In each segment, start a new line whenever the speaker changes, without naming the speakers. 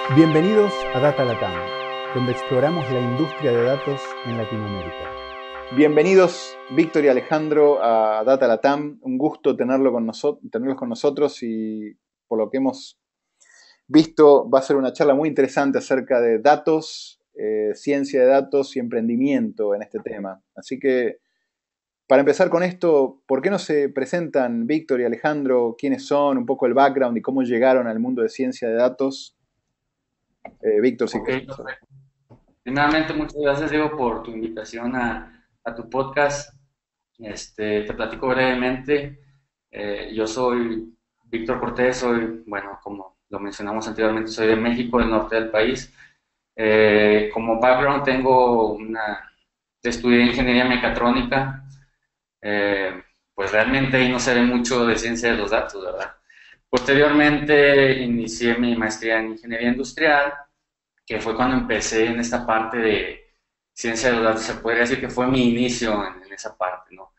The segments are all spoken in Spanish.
Bienvenidos a Data Latam, donde exploramos la industria de datos en Latinoamérica. Bienvenidos, Víctor y Alejandro, a Data Latam. Un gusto tenerlos con nosotros y por lo que hemos visto va a ser una charla muy interesante acerca de datos, ciencia de datos y emprendimiento en este tema. Así que, para empezar con esto, ¿por qué no se presentan Víctor y Alejandro? ¿Quiénes son? Un poco el background y cómo llegaron al mundo de ciencia de datos. Víctor, sí
Ok,
que es.
perfecto. Primeramente, muchas gracias, Diego, por tu invitación a tu podcast. Te platico brevemente. Yo soy Víctor Cortés, soy, bueno, como lo mencionamos anteriormente, soy de México, del norte del país. Como background estudié ingeniería mecatrónica. Pues realmente ahí no se ve mucho de ciencia de los datos, ¿verdad? Posteriormente inicié mi maestría en ingeniería industrial, que fue cuando empecé en esta parte de ciencia de los datos. Se podría decir que fue mi inicio en esa parte, ¿no?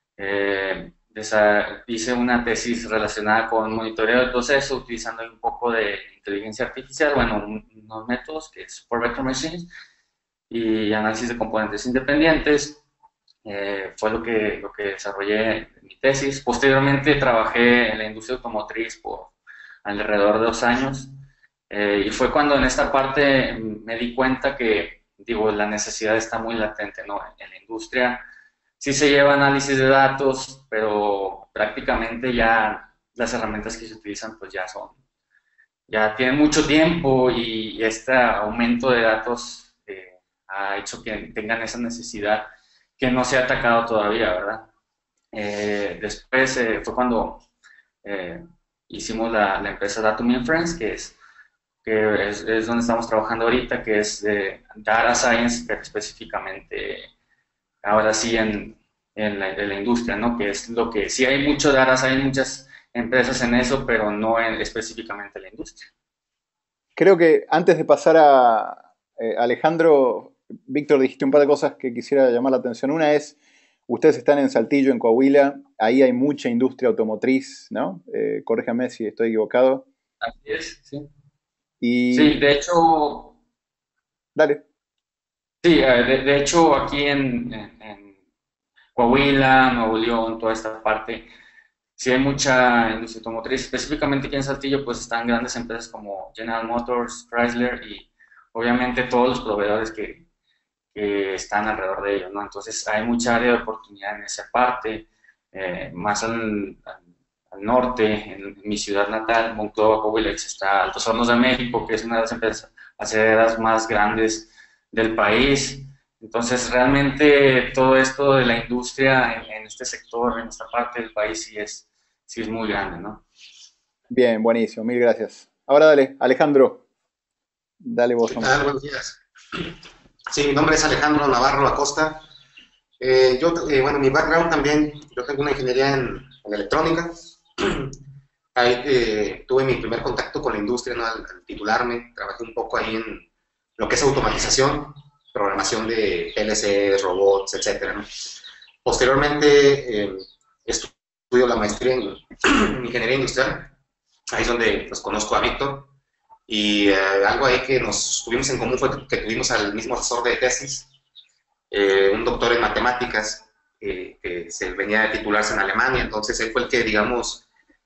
Hice una tesis relacionada con monitoreo del proceso, utilizando un poco de inteligencia artificial, bueno, unos métodos que es Support Vector Machines y análisis de componentes independientes. Fue lo que desarrollé en mi tesis. Posteriormente trabajé en la industria automotriz por alrededor de 2 años, y fue cuando en esta parte me di cuenta que, digo, la necesidad está muy latente, ¿no? En la industria sí se lleva análisis de datos, pero prácticamente ya las herramientas que se utilizan pues ya tienen mucho tiempo, y este aumento de datos ha hecho que tengan esa necesidad que no se ha atacado todavía, ¿verdad? Después fue cuando eh, hicimos la empresa Datum Inference, que es donde estamos trabajando ahorita, que es de Data Science, pero específicamente ahora sí en la industria, ¿no? Que es lo que sí hay mucho Data Science, hay muchas empresas en eso, pero no específicamente en la industria.
Creo que antes de pasar a Alejandro, Víctor, dijiste un par de cosas que quisiera llamar la atención. Una es, ustedes están en Saltillo, en Coahuila, ahí hay mucha industria automotriz, ¿no? Corríjame si estoy equivocado.
Así es, sí. Sí,
Y
de hecho,
dale.
sí, de hecho aquí en Coahuila, Nuevo León, toda esta parte, sí hay mucha industria automotriz. Específicamente aquí en Saltillo, pues están grandes empresas como General Motors, Chrysler y obviamente todos los proveedores que están alrededor de ellos, ¿no? Entonces hay mucha área de oportunidad en esa parte, más al norte, en mi ciudad natal, Monclova, Coahuila, está Altos Hornos de México, que es una de las empresas aceleras más grandes del país. Entonces, realmente todo esto de la industria en este sector, en esta parte del país, sí es muy grande, ¿no?
Bien, buenísimo, mil gracias. Ahora dale, Alejandro, dale vos
¿Qué
nomás.
tal? Buenos días. Sí, mi nombre es Alejandro Navarro Acosta. Bueno, mi background también, yo tengo una ingeniería en electrónica. Ahí tuve mi primer contacto con la industria, ¿no? Al titularme, trabajé un poco ahí en lo que es automatización, programación de PLCs, robots, etcétera, ¿no? Posteriormente, estudio la maestría en ingeniería industrial. Ahí es donde los conozco a Víctor. Y algo ahí que nos tuvimos en común fue que tuvimos al mismo asesor de tesis, un doctor en matemáticas, que se venía de titularse en Alemania. Entonces él fue el que, digamos,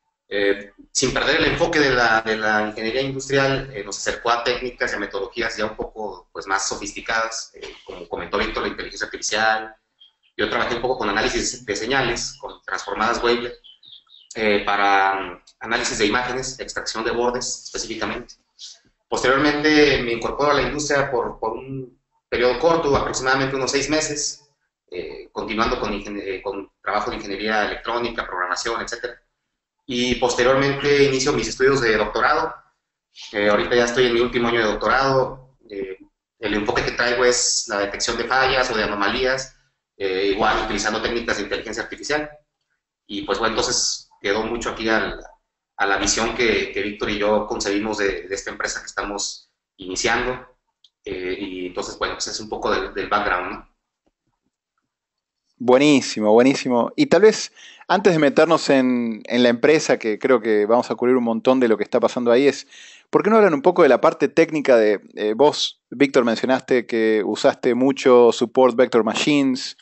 sin perder el enfoque de la ingeniería industrial, nos acercó a técnicas y a metodologías ya un poco pues, más sofisticadas, como comentó Víctor, la inteligencia artificial. Yo trabajé un poco con análisis de señales, con transformadas Wavelet, para análisis de imágenes, extracción de bordes específicamente. Posteriormente me incorporo a la industria por un periodo corto, aproximadamente unos 6 meses, continuando con trabajo de ingeniería electrónica, programación, etcétera. Y posteriormente inicio mis estudios de doctorado. Ahorita ya estoy en mi último año de doctorado. El enfoque que traigo es la detección de fallas o de anomalías, igual utilizando técnicas de inteligencia artificial. Y pues bueno, entonces quedó mucho aquí a la visión que Víctor y yo concebimos de esta empresa que estamos iniciando. Y entonces, bueno, pues es un poco del background, ¿no?
Buenísimo, buenísimo. Y tal vez antes de meternos en la empresa, que creo que vamos a cubrir un montón de lo que está pasando ahí, ¿por qué no hablan un poco de la parte técnica de vos, Víctor, mencionaste que usaste mucho Support Vector Machines?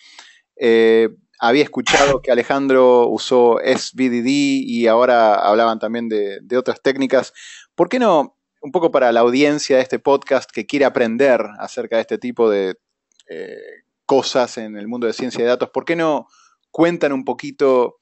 Había escuchado que Alejandro usó SVDD y ahora hablaban también de otras técnicas. ¿Por qué no, un poco para la audiencia de este podcast que quiere aprender acerca de este tipo de cosas en el mundo de ciencia de datos, ¿por qué no cuentan un poquito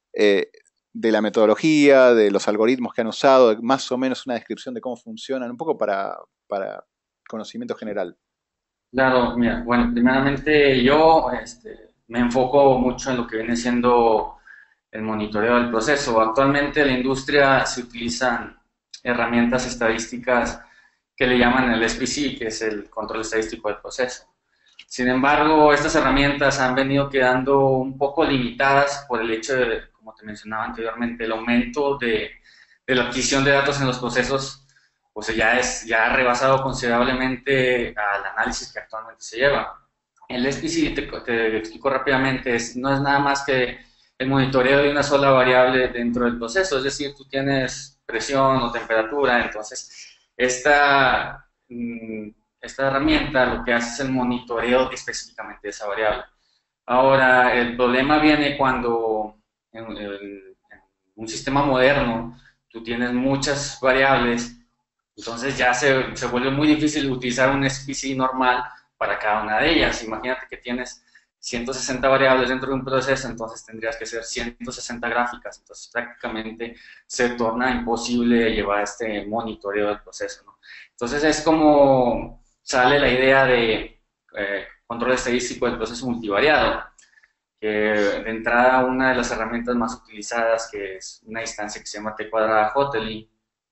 de la metodología, de los algoritmos que han usado, más o menos una descripción de cómo funcionan, un poco para conocimiento general?
Claro, mira, bueno, primeramente yo me enfoco mucho en lo que viene siendo el monitoreo del proceso. Actualmente en la industria se utilizan herramientas estadísticas que le llaman el SPC, que es el control estadístico del proceso. Sin embargo, estas herramientas han venido quedando un poco limitadas por el hecho de, como te mencionaba anteriormente, el aumento de la adquisición de datos en los procesos, pues ya ha rebasado considerablemente al análisis que actualmente se lleva. El SPC, te explico rápidamente, no es nada más que el monitoreo de una sola variable dentro del proceso, es decir, tú tienes presión o temperatura, entonces esta herramienta lo que hace es el monitoreo específicamente de esa variable. Ahora, el problema viene cuando en un sistema moderno tú tienes muchas variables, entonces ya se vuelve muy difícil utilizar un SPC normal para cada una de ellas. Imagínate que tienes 160 variables dentro de un proceso, entonces tendrías que hacer 160 gráficas, entonces prácticamente se torna imposible llevar este monitoreo del proceso, ¿no? Entonces es como sale la idea de control estadístico del proceso multivariado, que de entrada una de las herramientas más utilizadas, que es una instancia que se llama T²Hotelling,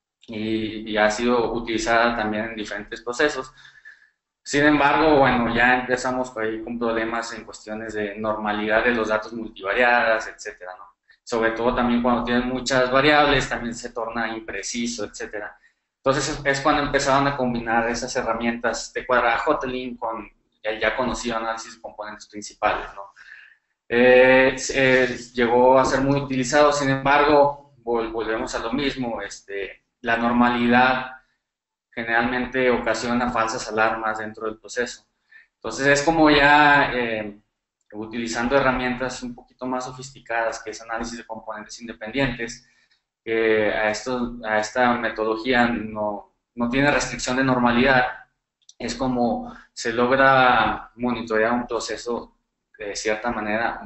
y ha sido utilizada también en diferentes procesos. Sin embargo, bueno, ya empezamos ahí con problemas en cuestiones de normalidad de los datos multivariadas, etcétera, ¿no? Sobre todo también cuando tienen muchas variables, también se torna impreciso, etcétera. Entonces es cuando empezaron a combinar esas herramientas de T²Hotelling con el ya conocido análisis de componentes principales, ¿no? Llegó a ser muy utilizado, sin embargo, volvemos a lo mismo, la normalidad generalmente ocasiona falsas alarmas dentro del proceso. Entonces es como ya utilizando herramientas un poquito más sofisticadas, que es análisis de componentes independientes, a esta metodología no tiene restricción de normalidad. Es como se logra monitorear un proceso de cierta manera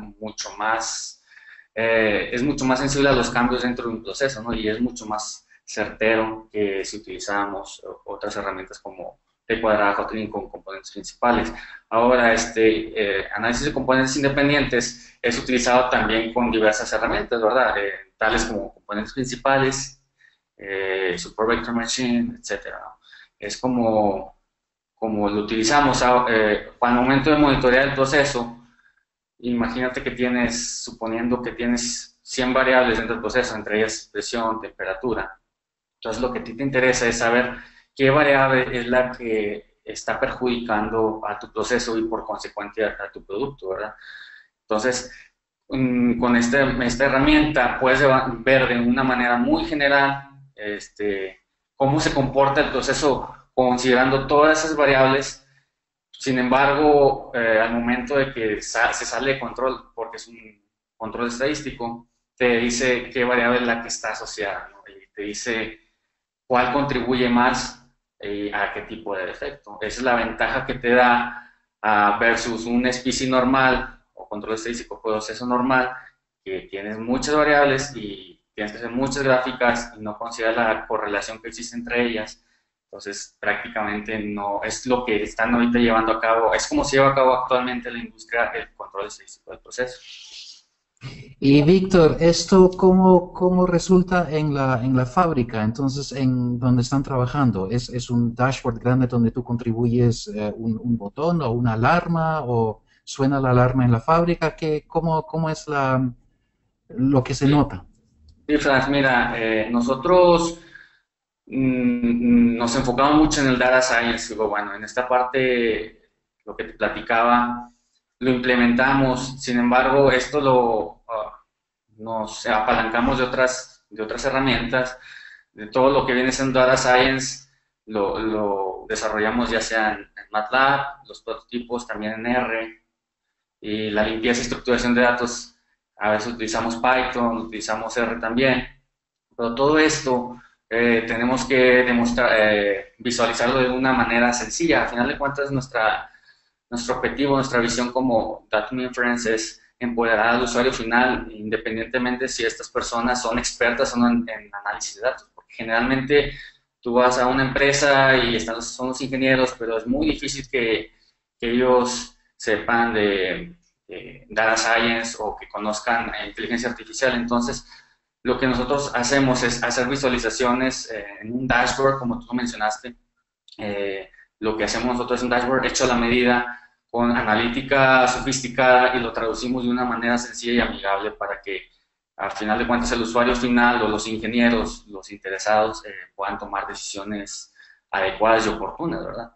es mucho más sensible a los cambios dentro de un proceso, ¿no? Y es mucho más certero que si utilizábamos otras herramientas como T²Hotelling con componentes principales. Ahora, análisis de componentes independientes es utilizado también con diversas herramientas, ¿verdad? Tales como componentes principales, Support Vector Machine, etcétera, ¿no? Es como lo utilizamos para el momento de monitorear el proceso. Imagínate que suponiendo que tienes 100 variables dentro del proceso, entre ellas presión, temperatura. Entonces lo que a ti te interesa es saber qué variable es la que está perjudicando a tu proceso y por consecuencia a tu producto, ¿verdad? Entonces, con esta herramienta puedes ver de una manera muy general cómo se comporta el proceso considerando todas esas variables. Sin embargo, al momento de que se sale de control, porque es un control estadístico, te dice qué variable es la que está asociada, ¿no? Y te dice cuál contribuye más a qué tipo de defecto. Esa es la ventaja que te da versus un SPC normal o control estadístico proceso normal, que tienes muchas variables y tienes que hacer muchas gráficas y no consideras la correlación que existe entre ellas. Entonces, prácticamente no es lo que están ahorita llevando a cabo, es como se lleva a cabo actualmente en la industria el control estadístico del proceso.
Y Víctor, ¿esto cómo resulta en la fábrica? Entonces, ¿en donde están trabajando? ¿Es un dashboard grande donde tú contribuyes un botón o una alarma o suena la alarma en la fábrica? ¿Cómo es lo que se nota?
Sí, Franz, mira, nosotros nos enfocamos mucho en el data science. Bueno, en esta parte, lo que te platicaba, lo implementamos. Sin embargo, esto nos apalancamos de otras herramientas. De todo lo que viene siendo Data Science lo desarrollamos ya sea en MATLAB, los prototipos también en R, y la limpieza y estructuración de datos, a veces utilizamos Python, utilizamos R también, pero todo esto tenemos que visualizarlo de una manera sencilla. Al final de cuentas, nuestro objetivo, nuestra visión como Datum Inference es empoderar al usuario final, independientemente si estas personas son expertas o no en análisis de datos, porque generalmente tú vas a una empresa y son los ingenieros, pero es muy difícil que ellos sepan de Data Science o que conozcan inteligencia artificial. Entonces, lo que nosotros hacemos es hacer visualizaciones en un dashboard, como tú mencionaste. Lo que hacemos nosotros es un dashboard hecho a la medida, con analítica sofisticada, y lo traducimos de una manera sencilla y amigable para que, al final de cuentas, el usuario final o los ingenieros, los interesados, puedan tomar decisiones adecuadas y oportunas, ¿verdad?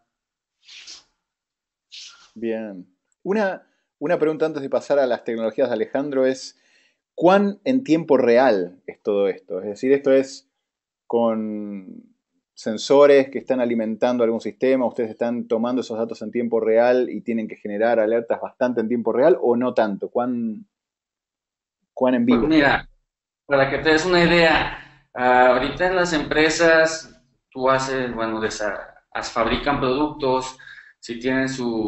Bien. Una pregunta antes de pasar a las tecnologías de Alejandro es, ¿cuán en tiempo real es todo esto? Es decir, ¿esto es con sensores que están alimentando algún sistema, ustedes están tomando esos datos en tiempo real y tienen que generar alertas bastante en tiempo real, o no tanto? ¿Cuán en vivo?
Pues mira, para que te des una idea, ahorita en las empresas tú fabrican productos, si tienen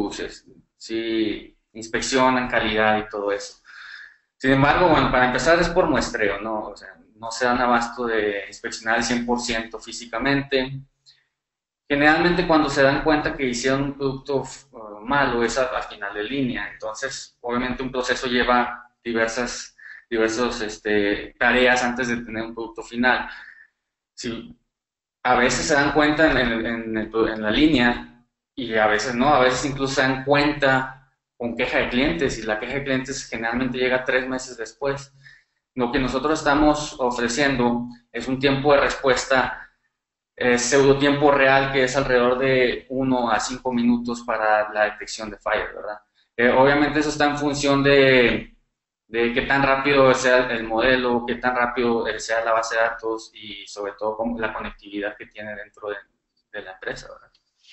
si inspeccionan calidad y todo eso. Sin embargo, bueno, para empezar es por muestreo, ¿no? O sea, no se dan abasto de inspeccionar el 100% físicamente. Generalmente cuando se dan cuenta que hicieron un producto malo es al final de línea. Entonces, obviamente un proceso lleva diversas tareas antes de tener un producto final. Si a veces se dan cuenta en la línea, y a veces no, a veces incluso se dan cuenta con queja de clientes, y la queja de clientes generalmente llega 3 meses después. Lo que nosotros estamos ofreciendo es un tiempo de respuesta pseudo tiempo real, que es alrededor de 1 a 5 minutos para la detección de fallas, ¿verdad? Obviamente eso está en función de qué tan rápido sea el modelo, qué tan rápido sea la base de datos, y sobre todo la conectividad que tiene dentro de la empresa, ¿verdad?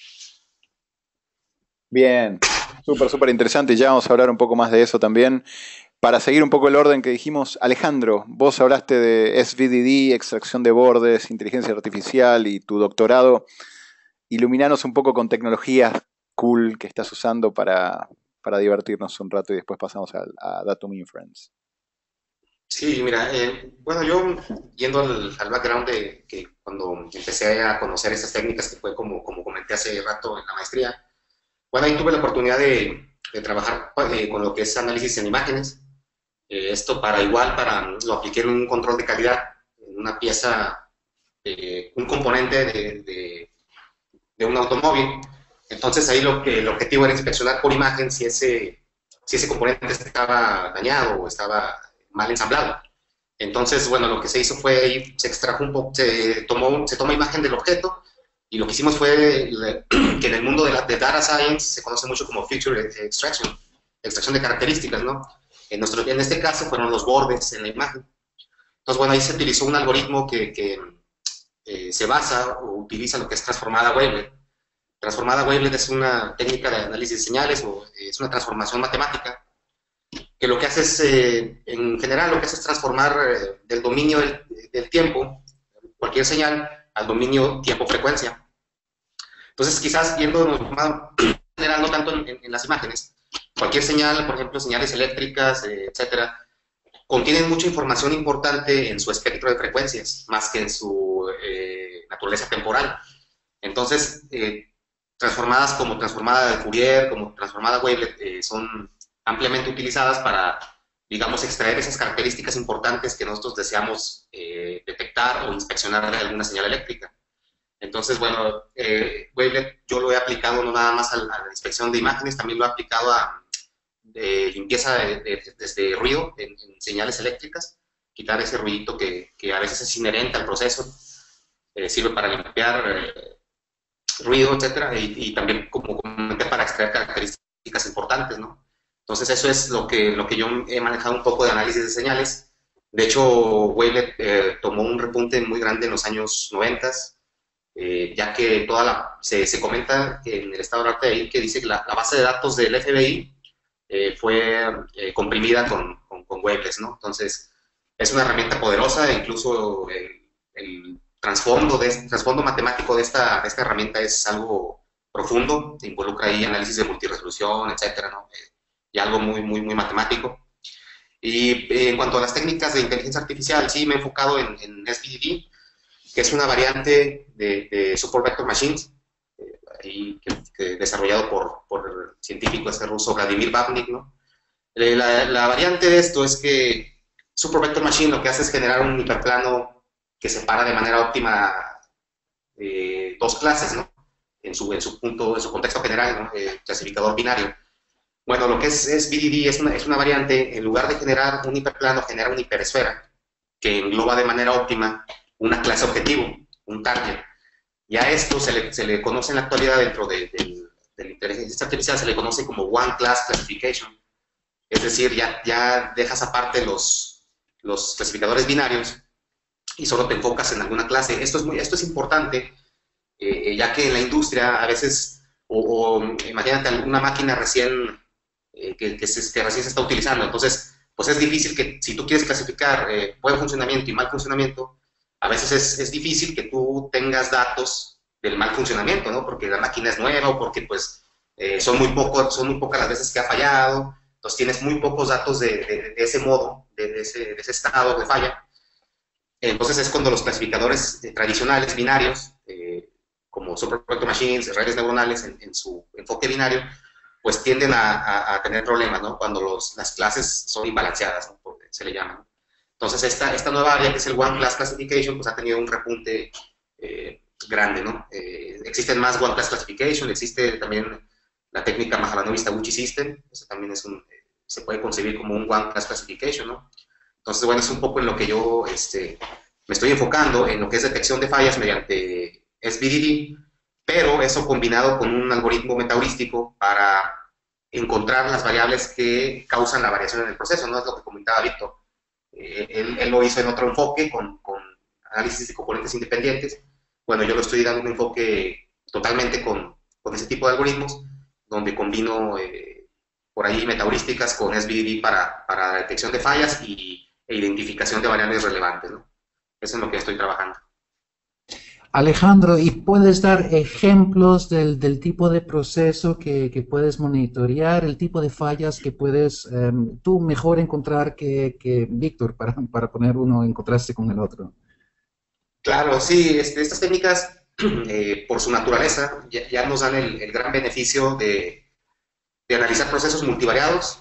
Bien, súper interesante. Ya vamos a hablar un poco más de eso también. Para seguir un poco el orden que dijimos, Alejandro, vos hablaste de SVDD, extracción de bordes, inteligencia artificial y tu doctorado. Iluminanos un poco con tecnologías cool que estás usando para divertirnos un rato, y después pasamos a Datum Inference.
Sí, mira, bueno, yo yendo al background de que cuando empecé a conocer estas técnicas, que fue como comenté hace rato en la maestría, bueno, ahí tuve la oportunidad de trabajar con lo que es análisis en imágenes. Esto lo apliqué en un control de calidad, en una pieza, un componente de un automóvil. Entonces ahí el objetivo era inspeccionar por imagen si ese componente estaba dañado o estaba mal ensamblado. Entonces, bueno, lo que se hizo fue, se extrajo un poco, se toma imagen del objeto, y lo que hicimos fue que en el mundo de Data Science se conoce mucho como Feature Extraction, extracción de características, ¿no? En este caso fueron los bordes en la imagen. Entonces, bueno, ahí se utilizó un algoritmo que se basa o utiliza lo que es transformada wavelet. Transformada wavelet es una técnica de análisis de señales, o es una transformación matemática, que lo que hace es, en general, lo que hace es transformar del dominio del tiempo, cualquier señal, al dominio tiempo-frecuencia. Entonces, quizás yendo en general, no tanto en las imágenes, cualquier señal, por ejemplo, señales eléctricas, etcétera, contienen mucha información importante en su espectro de frecuencias, más que en su naturaleza temporal. Entonces, transformadas como transformada de Fourier, como transformada wavelet, son ampliamente utilizadas para, digamos, extraer esas características importantes que nosotros deseamos detectar o inspeccionar de alguna señal eléctrica. Entonces, bueno, wavelet yo lo he aplicado no nada más a la inspección de imágenes, también lo he aplicado a limpieza desde ruido en señales eléctricas, quitar ese ruidito que a veces es inherente al proceso, sirve para limpiar ruido, etcétera, y también, como comenté, para extraer características importantes, ¿no? Entonces eso es lo que yo he manejado un poco de análisis de señales. De hecho, Wavelet tomó un repunte muy grande en los años 90, ya que se comenta que en el estado de arte ahí que dice que la base de datos del FBI fue comprimida con Wavelets, ¿no? Entonces, es una herramienta poderosa e incluso el trasfondo matemático de esta herramienta es algo profundo, involucra ahí análisis de multiresolución, etcétera, ¿no? Y algo muy, muy, muy matemático. Y en cuanto a las técnicas de inteligencia artificial, sí me he enfocado en SVD, que es una variante de Support Vector Machines, que desarrollado por el científico ruso Vladimir Babnik, ¿no? La variante de esto es que Support Vector Machine lo que hace es generar un hiperplano que separa de manera óptima dos clases, ¿no? En su contexto general, ¿no? Clasificador binario. Bueno, lo que es BDD es una variante, en lugar de generar un hiperplano, genera una hiperesfera que engloba de manera óptima una clase objetivo, un target. Y a esto se le conoce en la actualidad dentro de la inteligencia artificial, se le conoce como One Class Classification. Es decir, ya dejas aparte los clasificadores binarios y solo te enfocas en alguna clase. Esto es importante, ya que en la industria a veces, imagínate una máquina recién que recién se está utilizando, entonces pues es difícil que si tú quieres clasificar buen funcionamiento y mal funcionamiento, a veces es difícil que tú tengas datos del mal funcionamiento, ¿no? Porque la máquina es nueva o porque pues son muy pocas las veces que ha fallado, entonces tienes muy pocos datos de ese modo, de ese estado de falla. Entonces es cuando los clasificadores tradicionales, binarios, como Support Vector Machines, redes neuronales en su enfoque binario, pues tienden a tener problemas, ¿no? Cuando las clases son imbalanceadas, ¿no? Porque se le llama, ¿no? Entonces esta nueva área, que es el One Class Classification, pues ha tenido un repunte grande, ¿no? Existen más One Class Classification, existe también la técnica Mahalanobis-Taguchi System, eso también se puede concebir como un One Class Classification, ¿no? Entonces, bueno, es un poco en lo que yo me estoy enfocando, en lo que es detección de fallas mediante SVDD, pero eso combinado con un algoritmo metaheurístico para encontrar las variables que causan la variación en el proceso, ¿no? Es lo que comentaba Víctor. Él lo hizo en otro enfoque, con análisis de componentes independientes. Bueno, yo lo estoy dando un enfoque totalmente con ese tipo de algoritmos, donde combino por ahí metaheurísticas con SVD para la detección de fallas e identificación de variables relevantes, ¿no? Eso es en lo que estoy trabajando.
Alejandro, ¿y puedes dar ejemplos del tipo de proceso que puedes monitorear, el tipo de fallas que puedes tú mejor encontrar que Víctor, para poner uno en contraste con el otro?
Claro, sí, estas técnicas, por su naturaleza, ya nos dan el gran beneficio de analizar procesos multivariados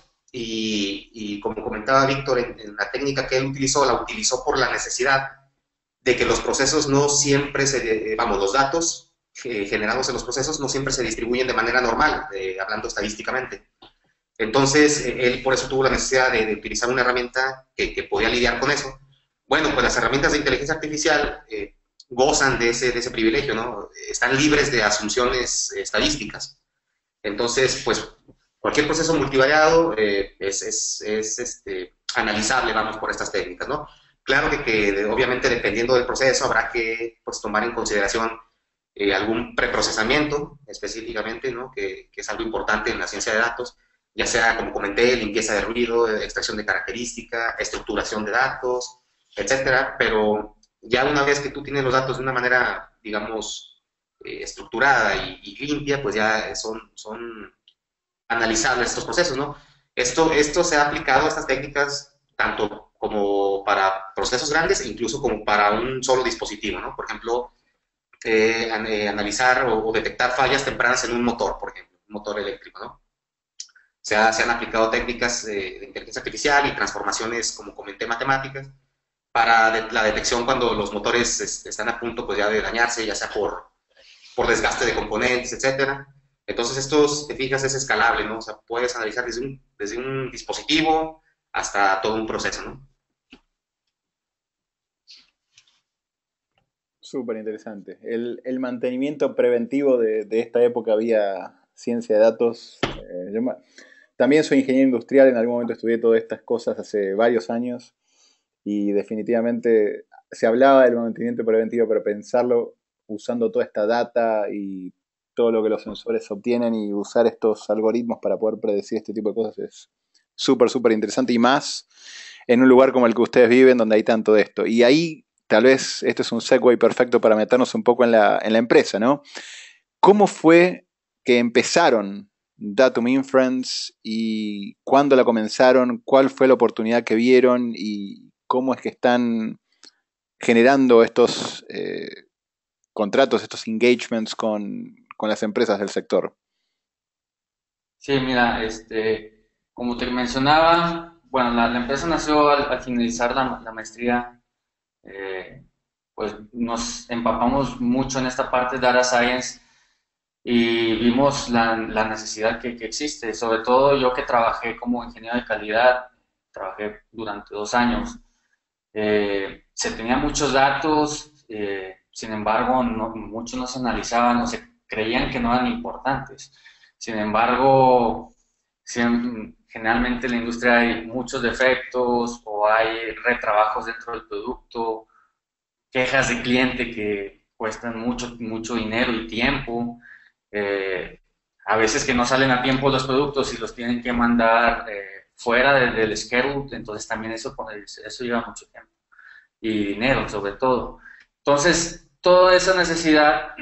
y como comentaba Víctor, en la técnica que él utilizó, la utilizó por la necesidad de que los procesos no siempre los datos generados en los procesos no siempre se distribuyen de manera normal, hablando estadísticamente. Entonces, él por eso tuvo la necesidad de utilizar una herramienta que podía lidiar con eso. Bueno, pues las herramientas de inteligencia artificial gozan de ese privilegio, ¿no? Están libres de asunciones estadísticas. Entonces, pues, cualquier proceso multivariado es analizable, vamos, por estas técnicas, ¿no? Claro que obviamente dependiendo del proceso habrá que pues, tomar en consideración algún preprocesamiento específicamente, ¿no? Que es algo importante en la ciencia de datos, ya sea, como comenté, limpieza de ruido, extracción de característica, estructuración de datos, etcétera, pero ya una vez que tú tienes los datos de una manera, digamos, estructurada y limpia, pues ya son analizables estos procesos, ¿no? Esto se ha aplicado a estas técnicas tanto como para procesos grandes e incluso como para un solo dispositivo, ¿no? Por ejemplo, analizar o detectar fallas tempranas en un motor, por ejemplo, un motor eléctrico, ¿no? Se han aplicado técnicas de inteligencia artificial y transformaciones, como comenté, matemáticas, para la detección cuando los motores están a punto pues, ya de dañarse, ya sea por desgaste de componentes, etcétera. Entonces, esto, si te fijas, es escalable, ¿no? O sea, puedes analizar desde un dispositivo hasta todo un proceso, ¿no?
Súper interesante. El mantenimiento preventivo de esta época había ciencia de datos. también soy ingeniero industrial, en algún momento estudié todas estas cosas hace varios años y definitivamente se hablaba del mantenimiento preventivo, pero pensarlo usando toda esta data y todo lo que los sensores obtienen y usar estos algoritmos para poder predecir este tipo de cosas es súper, súper interesante, y más en un lugar como el que ustedes viven, donde hay tanto de esto. Y ahí, tal vez, este es un segue perfecto para meternos un poco en la empresa, ¿no? ¿Cómo fue que empezaron Datum Inference y cuándo la comenzaron? ¿Cuál fue la oportunidad que vieron y cómo es que están generando estos contratos, estos engagements con las empresas del sector?
Sí, mira, como te mencionaba, bueno, la empresa nació al finalizar la maestría. Pues nos empapamos mucho en esta parte de Data Science y vimos la necesidad que existe. Sobre todo yo que trabajé como ingeniero de calidad, trabajé durante 2 años. Se tenían muchos datos, sin embargo, muchos no se analizaban o se creían que no eran importantes. Sin embargo, generalmente en la industria hay muchos defectos o hay retrabajos dentro del producto, quejas de cliente que cuestan mucho, mucho dinero y tiempo. A veces que no salen a tiempo los productos y los tienen que mandar fuera del schedule, entonces también eso lleva mucho tiempo y dinero sobre todo. Entonces, toda esa necesidad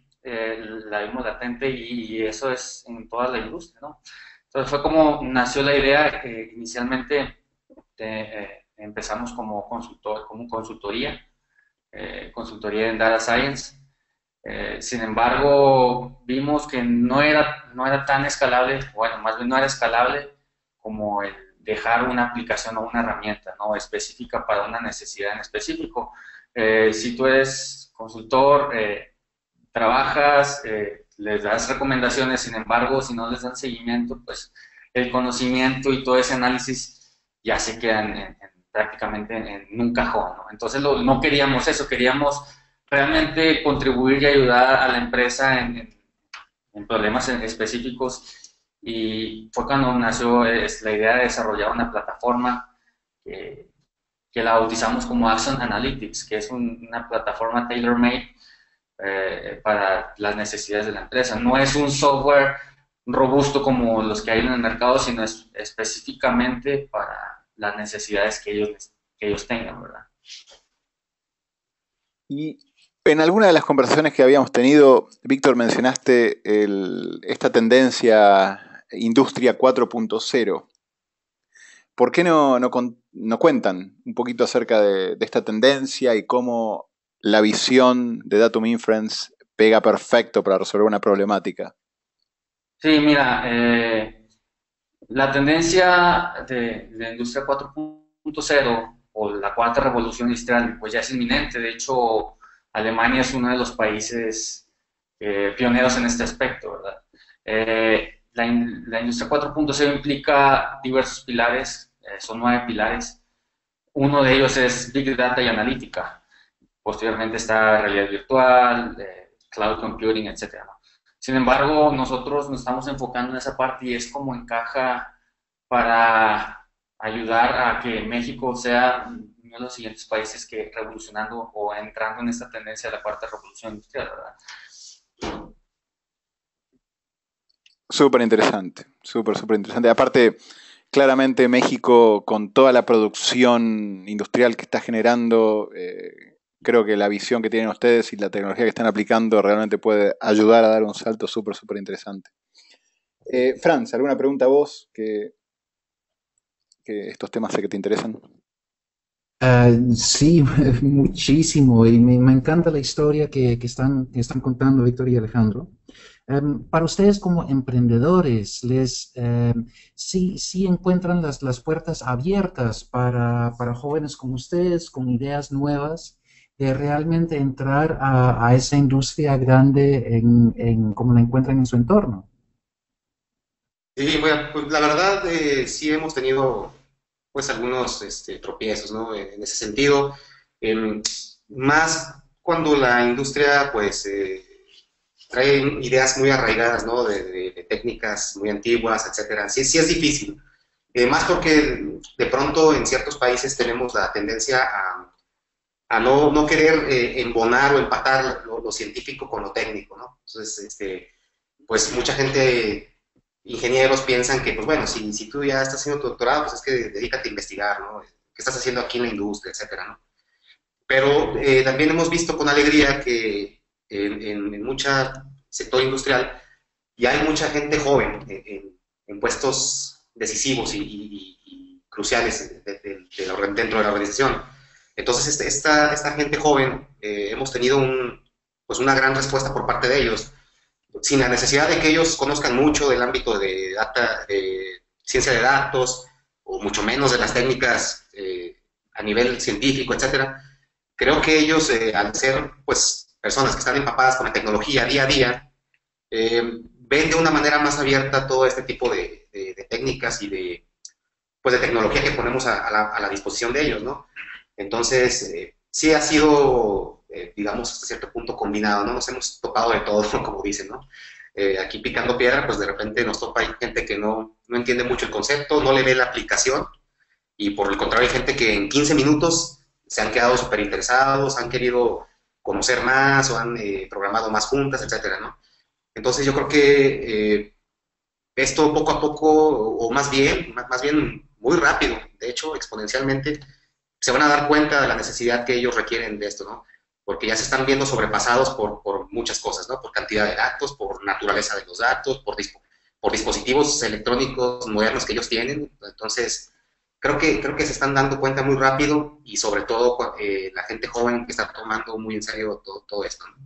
la vimos latente y eso es en toda la industria, ¿no? Entonces fue como nació la idea. Inicialmente empezamos como consultoría en Data Science. Sin embargo, vimos que no era tan escalable, bueno, más bien no era escalable como el dejar una aplicación o una herramienta, ¿no?, específica para una necesidad en específico. Si tú eres consultor, trabajas, les das recomendaciones, sin embargo, si no les dan seguimiento, pues el conocimiento y todo ese análisis ya se quedan prácticamente en un cajón, ¿no? Entonces no queríamos eso, queríamos realmente contribuir y ayudar a la empresa en problemas específicos, y fue cuando nació la idea de desarrollar una plataforma que la bautizamos como Axon Analytics, que es una plataforma tailor-made para las necesidades de la empresa. No es un software robusto como los que hay en el mercado, sino es específicamente para las necesidades que ellos tengan, ¿verdad?
Y en alguna de las conversaciones que habíamos tenido, Víctor, mencionaste esta tendencia Industria 4.0. ¿Por qué no cuentan un poquito acerca de esta tendencia y cómo la visión de Datum Inference pega perfecto para resolver una problemática?
Sí, mira, la tendencia de la Industria 4.0 o la cuarta revolución industrial pues ya es inminente. De hecho, Alemania es uno de los países pioneros en este aspecto, ¿verdad? La Industria 4.0 implica diversos pilares, son 9 pilares. Uno de ellos es Big Data y Analítica. Posteriormente está realidad virtual, cloud computing, etc. Sin embargo, nosotros nos estamos enfocando en esa parte y es como encaja para ayudar a que México sea uno de los siguientes países que revolucionando o entrando en esta tendencia de la cuarta revolución industrial, ¿verdad?
Súper interesante, súper interesante. Aparte, claramente México, con toda la producción industrial que está generando, creo que la visión que tienen ustedes y la tecnología que están aplicando realmente puede ayudar a dar un salto súper interesante. Franz, ¿alguna pregunta a vos que estos temas sé que te interesan?
Sí, muchísimo, y me encanta la historia que están contando Víctor y Alejandro. Para ustedes como emprendedores, sí encuentran las puertas abiertas para jóvenes como ustedes, con ideas nuevas, de realmente entrar a esa industria grande como la encuentran en su entorno.
Sí, bueno, pues la verdad sí hemos tenido pues algunos tropiezos, ¿no? En ese sentido, más cuando la industria pues traen ideas muy arraigadas, ¿no? De técnicas muy antiguas, etcétera. Sí, sí es difícil. Más porque de pronto en ciertos países tenemos la tendencia a no querer embonar o empatar lo científico con lo técnico, ¿no? Entonces, pues mucha gente, ingenieros, piensan que, pues bueno, si tú ya estás haciendo tu doctorado, pues es que dedícate a investigar, ¿no? ¿Qué estás haciendo aquí en la industria, etcétera, ¿no? Pero también hemos visto con alegría que en mucho sector industrial ya hay mucha gente joven en puestos decisivos y cruciales dentro de la organización. Entonces, esta gente joven, hemos tenido pues una gran respuesta por parte de ellos, sin la necesidad de que ellos conozcan mucho del ámbito de ciencia de datos, o mucho menos de las técnicas a nivel científico, etcétera. Creo que ellos, al ser pues, personas que están empapadas con la tecnología día a día, ven de una manera más abierta todo este tipo de técnicas y pues, de tecnología que ponemos a la disposición de ellos, ¿no? Entonces, sí ha sido, digamos, hasta cierto punto combinado, ¿no? Nos hemos topado de todo, como dicen, ¿no? Aquí picando piedra, pues de repente nos topa hay gente que no entiende mucho el concepto, no le ve la aplicación, y por el contrario hay gente que en 15 minutos se han quedado súper interesados, han querido conocer más o han programado más juntas, etcétera, ¿no? Entonces yo creo que esto poco a poco, o más bien muy rápido, de hecho exponencialmente, se van a dar cuenta de la necesidad que ellos requieren de esto, ¿no? Porque ya se están viendo sobrepasados por muchas cosas, ¿no? Por cantidad de datos, por naturaleza de los datos, por dispositivos electrónicos modernos que ellos tienen. Entonces, creo que se están dando cuenta muy rápido y sobre todo la gente joven que está tomando muy en serio todo esto, ¿no?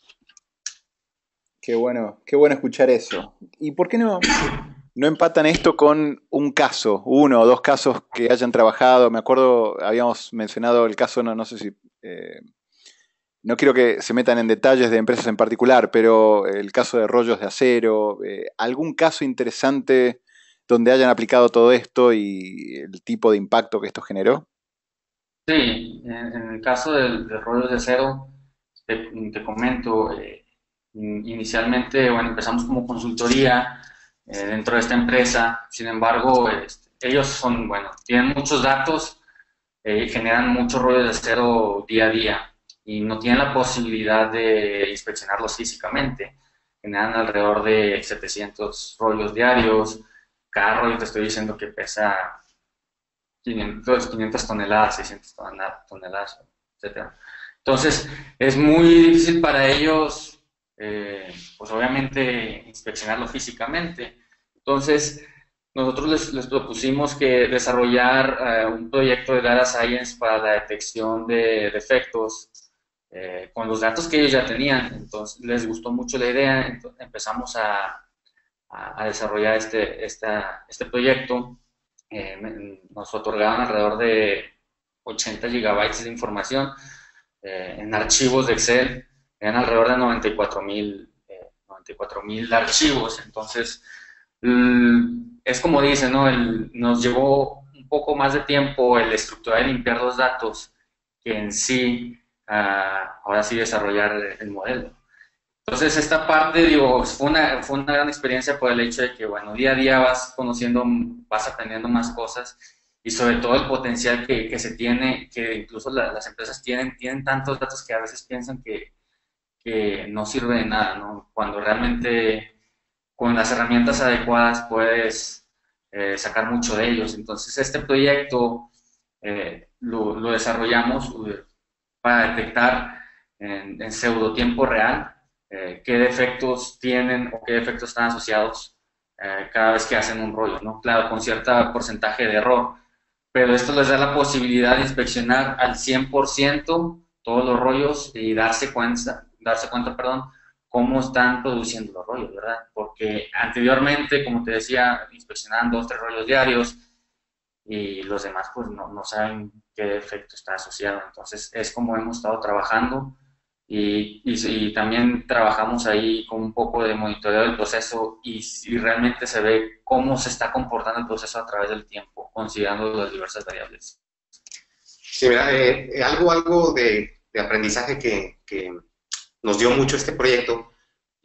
Qué bueno escuchar eso. ¿Y por qué no empatan esto con un caso, uno o dos casos que hayan trabajado? Me acuerdo, habíamos mencionado el caso, no sé si... no quiero que se metan en detalles de empresas en particular, pero el caso de rollos de acero, ¿algún caso interesante donde hayan aplicado todo esto y el tipo de impacto que esto generó?
Sí, en el caso de rollos de acero, te comento, inicialmente, bueno, empezamos como consultoría dentro de esta empresa. Sin embargo, ellos tienen muchos datos, generan muchos rollos de acero día a día y no tienen la posibilidad de inspeccionarlos físicamente. Generan alrededor de 700 rollos diarios. Cada rollo te estoy diciendo que pesa 500 toneladas, 600 toneladas, etc. Entonces, es muy difícil para ellos, pues obviamente, inspeccionarlo físicamente. Entonces, nosotros les propusimos que desarrollar un proyecto de Data Science para la detección de defectos con los datos que ellos ya tenían. Entonces, les gustó mucho la idea, entonces, empezamos a desarrollar este proyecto. Nos otorgaban alrededor de 80 gigabytes de información en archivos de Excel. Eran alrededor de 94,000 archivos. Entonces, es como dicen, ¿no? Nos llevó un poco más de tiempo el estructurar y limpiar los datos que en sí, ahora sí, desarrollar el modelo. Entonces, esta parte, digo, fue una gran experiencia por el hecho de que, bueno, día a día vas conociendo, vas aprendiendo más cosas y sobre todo el potencial que se tiene, que incluso las empresas tienen tantos datos que a veces piensan que no sirve de nada, ¿no? Cuando realmente con las herramientas adecuadas puedes sacar mucho de ellos. Entonces, este proyecto lo desarrollamos para detectar en pseudo tiempo real qué defectos tienen o qué defectos están asociados cada vez que hacen un rollo, ¿no? Claro, con cierto porcentaje de error, pero esto les da la posibilidad de inspeccionar al 100% todos los rollos y darse cuenta, cómo están produciendo los rollos, ¿verdad? Porque anteriormente, como te decía, inspeccionaban 2 o 3 rollos diarios y los demás pues no saben qué defecto está asociado. Entonces, es como hemos estado trabajando. Y también trabajamos ahí con un poco de monitoreo del proceso y realmente se ve cómo se está comportando el proceso a través del tiempo, considerando las diversas variables.
Sí, mira, algo de aprendizaje que nos dio mucho este proyecto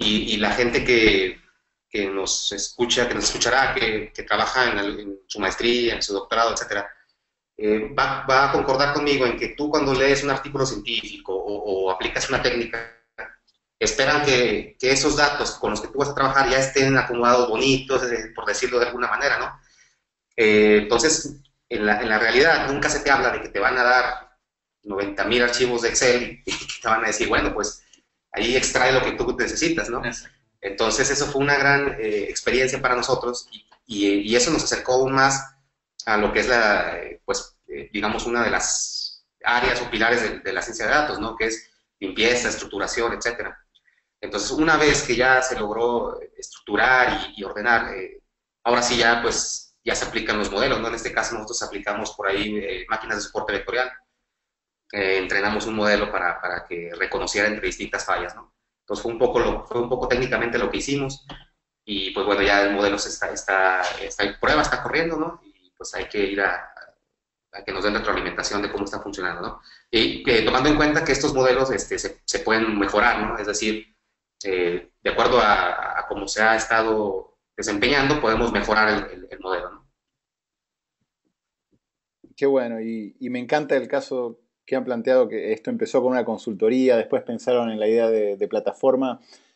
y la gente que nos escucha, que nos escuchará, que trabaja en su maestría, en su doctorado, etcétera, va a concordar conmigo en que tú cuando lees un artículo científico o aplicas una técnica, esperan que esos datos con los que tú vas a trabajar ya estén acomodados bonitos, por decirlo de alguna manera, ¿no? Entonces, en la realidad nunca se te habla de que te van a dar 90,000 archivos de Excel y que te van a decir, bueno, pues ahí extrae lo que tú necesitas, ¿no? Entonces eso fue una gran experiencia para nosotros y eso nos acercó aún más a lo que es digamos, una de las áreas o pilares de la ciencia de datos, ¿no? Que es limpieza, estructuración, etcétera. Entonces, una vez que ya se logró estructurar y ordenar, ahora sí ya, pues, ya se aplican los modelos, ¿no? En este caso nosotros aplicamos por ahí máquinas de soporte vectorial. Entrenamos un modelo para que reconociera entre distintas fallas, ¿no? Entonces fue un poco técnicamente lo que hicimos y pues bueno, ya el modelo está en prueba, está corriendo, ¿no? Y pues hay que ir a que nos den retroalimentación de cómo está funcionando, ¿no? Y tomando en cuenta que estos modelos se pueden mejorar, ¿no? Es decir, de acuerdo a cómo se ha estado desempeñando, podemos mejorar el modelo, ¿no?
Qué bueno, y me encanta el caso que han planteado, que esto empezó con una consultoría, después pensaron en la idea de plataforma,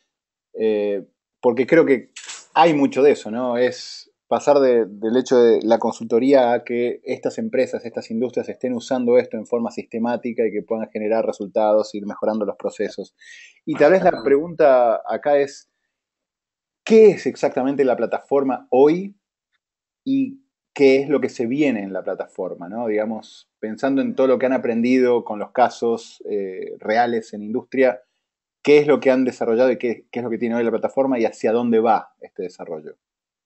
porque creo que hay mucho de eso, ¿no? Es pasar del hecho de la consultoría a que estas empresas, estas industrias estén usando esto en forma sistemática y que puedan generar resultados, ir mejorando los procesos. Y tal vez la pregunta acá es, ¿qué es exactamente la plataforma hoy y qué es lo que se viene en la plataforma, ¿no? Digamos, pensando en todo lo que han aprendido con los casos reales en industria, ¿qué es lo que han desarrollado y qué es lo que tiene hoy la plataforma y hacia dónde va este desarrollo?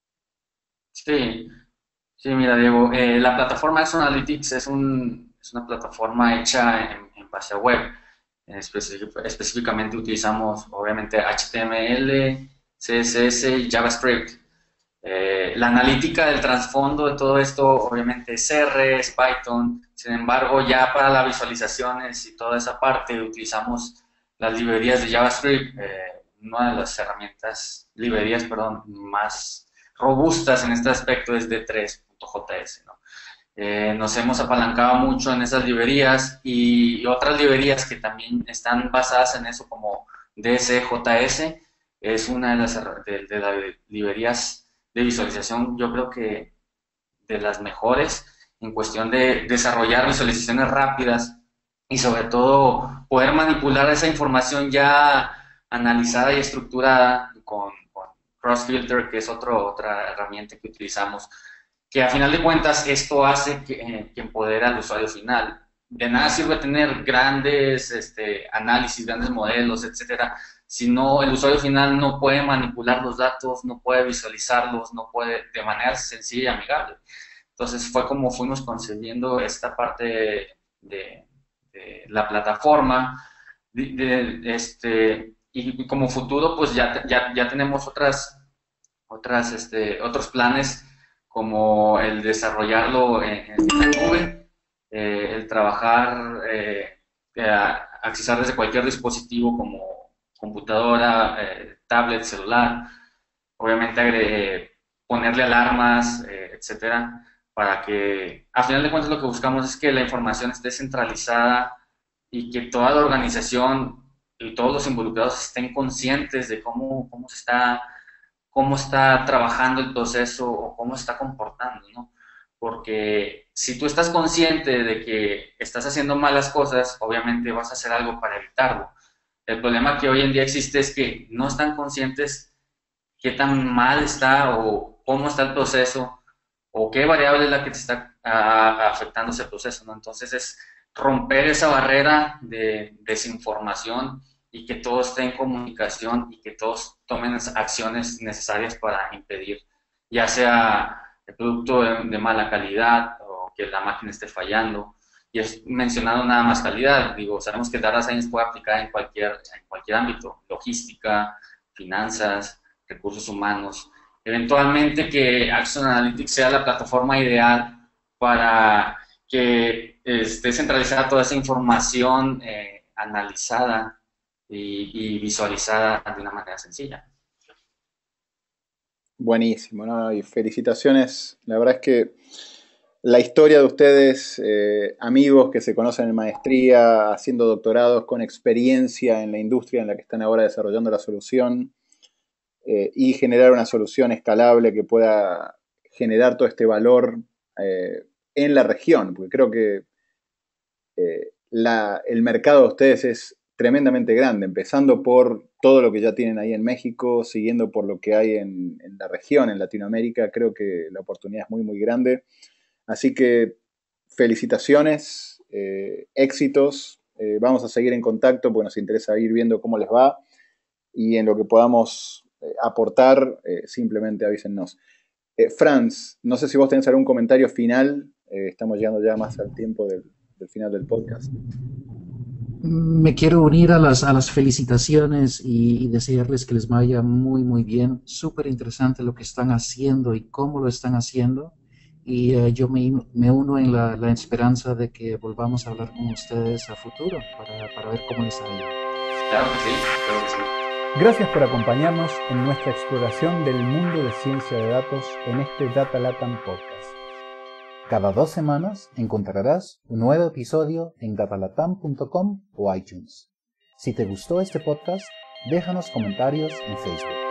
Sí, mira, Diego, la plataforma Exxon Analytics es una plataforma hecha en base a web. Específicamente utilizamos, obviamente, HTML, CSS y JavaScript. La analítica del trasfondo de todo esto, obviamente, es R, es Python. Sin embargo, ya para las visualizaciones y toda esa parte, utilizamos las librerías de JavaScript, una de las librerías más robustas en este aspecto es D3.js, ¿no? Nos hemos apalancado mucho en esas librerías y otras librerías que también están basadas en eso, como DSJS, es una de las librerías de visualización, yo creo que de las mejores en cuestión de desarrollar visualizaciones rápidas y sobre todo poder manipular esa información ya analizada y estructurada con Crossfilter, que es otra herramienta que utilizamos, que a final de cuentas esto hace que empodera al usuario final. De nada sirve tener grandes análisis, grandes modelos, etcétera, si no, el usuario final no puede manipular los datos, no puede visualizarlos, no puede de manera sencilla y amigable. Entonces fue como fuimos concebiendo esta parte de la plataforma, y como futuro pues ya tenemos otros planes, como el desarrollarlo en la nube, el trabajar, accesar desde cualquier dispositivo como computadora, tablet, celular, obviamente ponerle alarmas, etcétera, para que a final de cuentas lo que buscamos es que la información esté centralizada y que toda la organización y todos los involucrados estén conscientes de cómo está trabajando el proceso o cómo está comportando, ¿no? Porque si tú estás consciente de que estás haciendo malas cosas, obviamente vas a hacer algo para evitarlo. El problema que hoy en día existe es que no están conscientes qué tan mal está o cómo está el proceso o qué variable es la que te está afectando ese proceso, ¿no? Entonces es romper esa barrera de desinformación y que todo esté en comunicación y que todos tomen las acciones necesarias para impedir, ya sea el producto de mala calidad o que la máquina esté fallando. Y es mencionado nada más calidad, digo, sabemos que Data Science puede aplicar en cualquier ámbito, logística, finanzas, recursos humanos. Eventualmente que Exxon Analytics sea la plataforma ideal para que esté centralizada toda esa información analizada y visualizada de una manera sencilla.
Buenísimo, ¿no? Y felicitaciones. La verdad es que la historia de ustedes, amigos que se conocen en maestría, haciendo doctorados con experiencia en la industria en la que están ahora desarrollando la solución, y generar una solución escalable que pueda generar todo este valor en la región, porque creo que el mercado de ustedes es tremendamente grande, empezando por todo lo que ya tienen ahí en México, siguiendo por lo que hay en la región, en Latinoamérica. Creo que la oportunidad es muy, muy grande. Así que felicitaciones, éxitos. Vamos a seguir en contacto porque nos interesa ir viendo cómo les va, y en lo que podamos aportar, simplemente avísennos. Franz, no sé si vos tenés algún comentario final. Estamos llegando ya más al tiempo del final del podcast.
Me quiero unir a las felicitaciones y desearles que les vaya muy, muy bien. Súper interesante lo que están haciendo y cómo lo están haciendo. Y yo me uno en la esperanza de que volvamos a hablar con ustedes a futuro para ver cómo les ha ido.
Claro que sí, claro que sí.
Gracias por acompañarnos en nuestra exploración del mundo de ciencia de datos en este Data Latam Podcast. Cada 2 semanas encontrarás un nuevo episodio en datalatam.com o iTunes. Si te gustó este podcast, déjanos comentarios en Facebook.